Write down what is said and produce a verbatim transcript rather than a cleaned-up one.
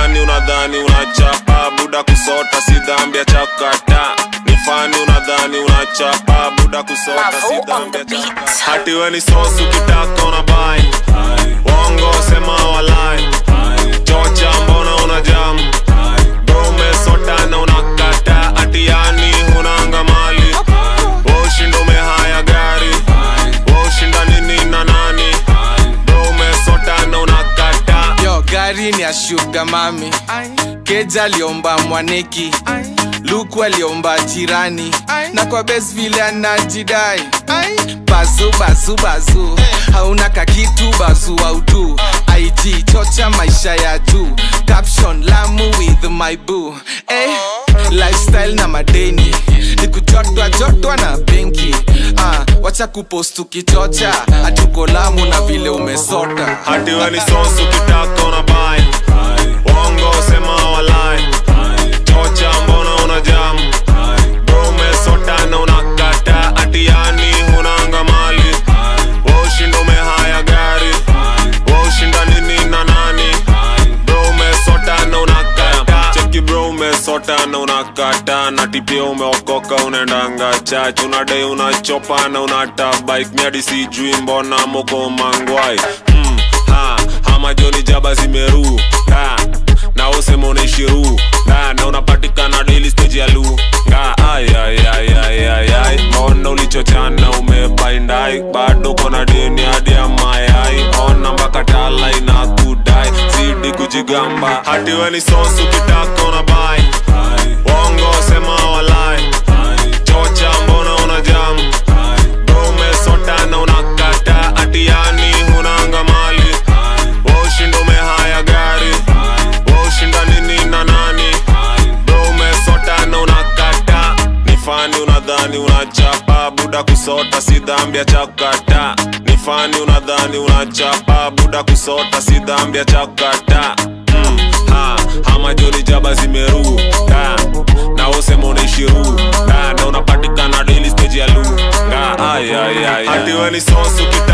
fani unadhani unachapa buda kusota si dhambi ya chakata. Ni fani unadhani unachapa buda kusota si dhambi ya chakata. Hati we ni sosu kitaka unabai, wongo sema walai, chocha mbona unajamu, bro umesota na unakata. Ati yani hunanga mali, washinda umehaya gari, washinda nini na nani, bro umesota na unakata. Yo gari ni ya sugar mami, Keja liomba mwaneki, Luku aliomba jirani, na kwa best vile anajidai. Bazu bazu bazu, hauna kakitu bazu au tu. I G chocha maisha ya juu, caption Lamu with my boo. Eh, lifestyle na madeni, nikujotwa jotwa na benki. Ah, wacha kupost ukichocha, atuko Lamu na vile umesota. Hati we ni sosu kitaka unabai, wongo sema walai, chocha mbona unajamu, bro umesota na unakata. Ati yani hunanga mali, washinda umehaya gari, washinda nini na nani, bro umesota na unakata. Cheki bro umesota na unakata, na tipia umeokoka unaendanga church. Unadai unachopa na unata bike, miadi sijui mbona moko mangwai. Hmm, ha, hama joni jaba zimeru, ha, na usema unaishiru, ha, na unapatikana daily stage ya lu, ha, ay, ay, ay, ay, ay, ay. Mbona ulichochana umebaindai, bado kona deni hadi ya mayai. Ona mbaka tala inakudai, zidi kujigamba. Hati we ni sosu kitaka unabai, wongo sema walai, chocha mbona unajamu, bro umesota na unakata. Ati yani hunanga mali, washinda umehaya gari, washinda nini na nani, bro umesota na unakata. Ni fani unadhani unachapa buda kusota si dhambi ya chakata. Ni fani unadhani unachapa buda kusota si dhambi ya chakata. Hmm, ha, hama joni jaba zimeru, ha, na usema unaishiru, ha, na unapatikana daily stage ya lu, ha, ay, ay, ay, ay. Hati we ni sosu kitaka